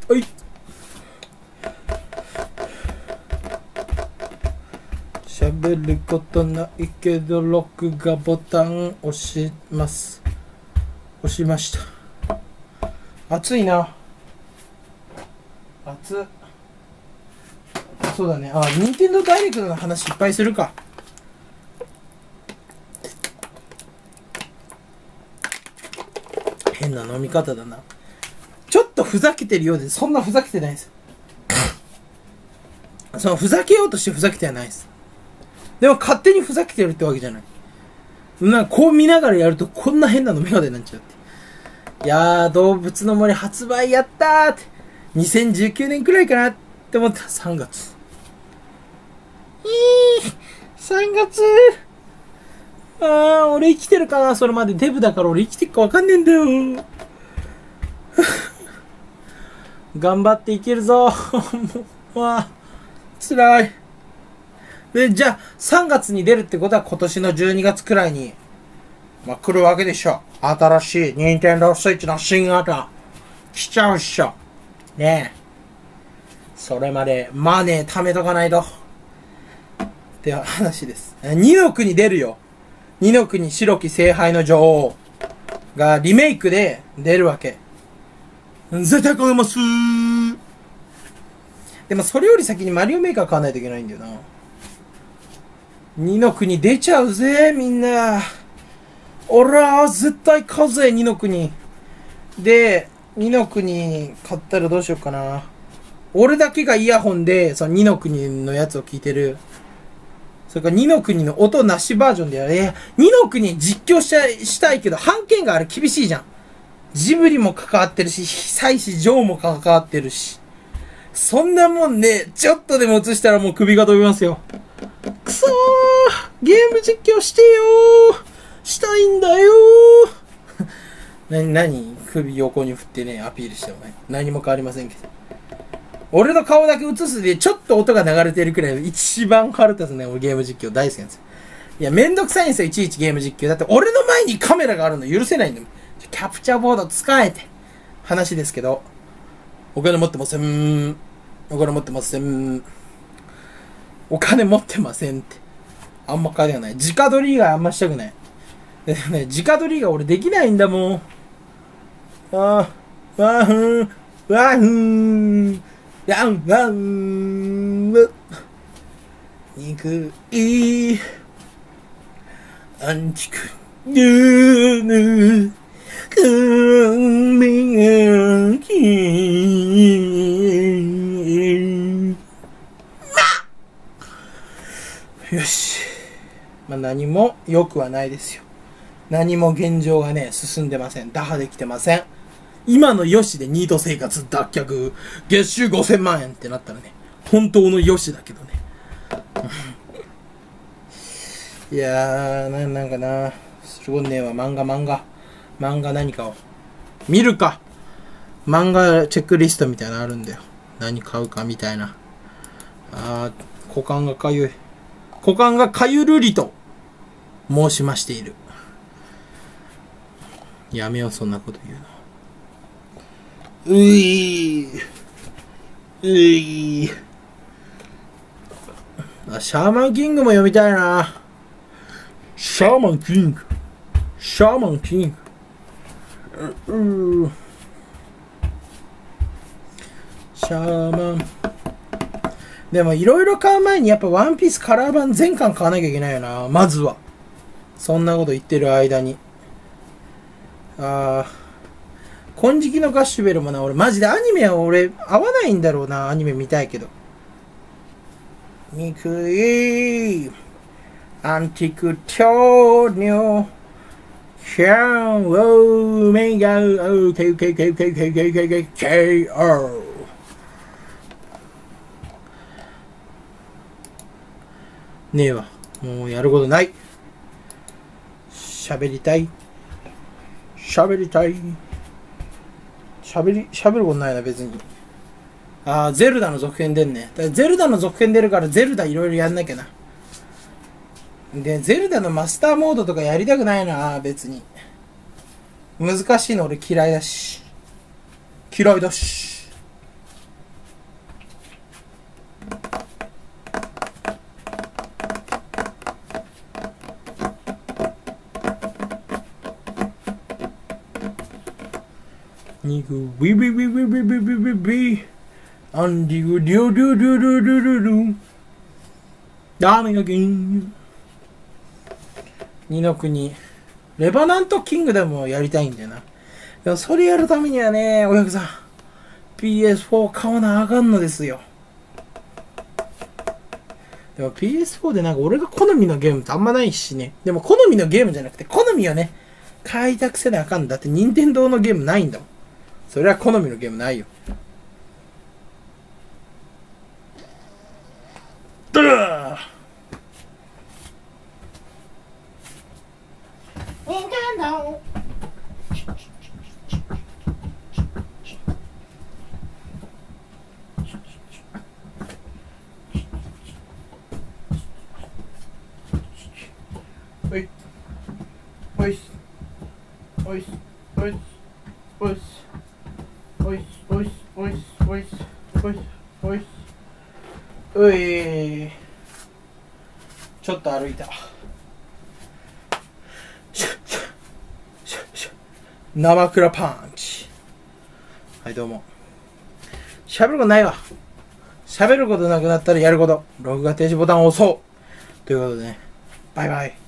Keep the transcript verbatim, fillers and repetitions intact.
はい。喋ることないけど録画ボタン押します。押しました。暑いな。暑っ。そうだね。あ、任天堂ダイレクトの話いっぱいするか。変な飲み方だな。ちょっとふざけてるようで、そんなふざけてないです。そのふざけようとしてふざけてはないです。でも勝手にふざけてるってわけじゃない。なんかこう見ながらやるとこんな変な飲み方になっちゃって。いやー、動物の森発売やったーって。にせんじゅうきゅうねんくらいかなって思った。さんがつ。いー、さんがつ。あー、俺生きてるかな。それまでデブだから俺生きてるかわかんねえんだよ。頑張っていけるぞ。もう、わあ、辛い。で、じゃあ、さんがつに出るってことは今年のじゅうにがつくらいに、まあ、来るわけでしょ。新しい任天堂スイッチの新型。来ちゃうっしょ。ねえ。それまでマネー貯めとかないと。って話です。にの国出るよ。にの国白き聖杯の女王がリメイクで出るわけ。絶対買いますー。でもそれより先にマリオメーカー買わないといけないんだよな。にの国出ちゃうぜ、みんな。俺は絶対買うぜ、にの国。で、にの国買ったらどうしようかな。俺だけがイヤホンで、そのにの国のやつを聞いてる。それからにの国の音なしバージョンでやれ。にの国実況した、したいけど、版権があれ厳しいじゃん。ジブリも関わってるし、久石譲も関わってるし。そんなもんね、ちょっとでも映したらもう首が飛びますよ。くそー、ゲーム実況してよー、したいんだよー。なになに首横に振ってね、アピールしてもね。何も変わりませんけど。俺の顔だけ映すで、ちょっと音が流れてるくらいの一番腹立つね、俺ゲーム実況大好きなんですよ。いや、めんどくさいんですよ、いちいちゲーム実況。だって俺の前にカメラがあるの許せないんだもん。キャプチャーボード使えて。話ですけど。お金持ってません。お金持ってません。お金持ってませんって。あんま金がない。直撮り以外あんましたくない。でね、直撮りが俺できないんだもん。あー、わーふーん、わーふーん、やん、わん、わ憎い、アンチク、ぬーぬー、くんみがきー。よし。まあ、何も良くはないですよ。何も現状がね、進んでません。打破できてません。今のヨシでニート生活脱却、月収ごせんまんえんってなったらね、本当のヨシだけどね。いやー、な、なんかな、すごいねえわ、漫画漫画。漫画何かを。見るか。漫画チェックリストみたいなのあるんだよ。何買うかみたいな。あー、股間がかゆい。股間がかゆるりと申しましている。やめよう、そんなこと言うの。ういー。ういー。あ、シャーマンキングも読みたいな。シャーマンキング。シャーマンキング。うー。シャーマン。でもいろいろ買う前にやっぱワンピースカラー版全巻買わなきゃいけないよな。まずは。そんなこと言ってる間に。あー。金色のガッシュベルもな、俺マジでアニメは俺合わないんだろうな。アニメ見たいけど。憎い。アンティクトニョ。シャンウォーメガウケウケウケウケウケウケウケウケケオ。ねえわ。もうやることない。喋りたい。喋りたい。喋り、喋ることないな、別に。ああ、ゼルダの続編出んね。だからゼルダの続編出るからゼルダいろいろやんなきゃな。で、ゼルダのマスターモードとかやりたくないな、別に。難しいの俺嫌いだし。嫌いだし。 肉、ウィビビビビビビビビ。アンディグ、リュルルルルルル。ダメがゲン。二の国。レバナントキングダムをやりたいんだよな。でもそれやるためにはね、お客さん、ピーエスフォー 買わなあかんのですよ。でも ピーエスフォー でなんか俺が好みのゲームってあんまないしね。でも好みのゲームじゃなくて、好みをね、開拓せなあかんだって、任天堂のゲームないんだもん。それは好みのゲームないよ。ドラーおいおいおいおいおいおいおいおいおいおいおいおいちょっと歩いた。生クラパンチ。はいどうも。喋ることないわ。喋ることなくなったらやること。録画停止ボタンを押そう。ということでね。バイバイ。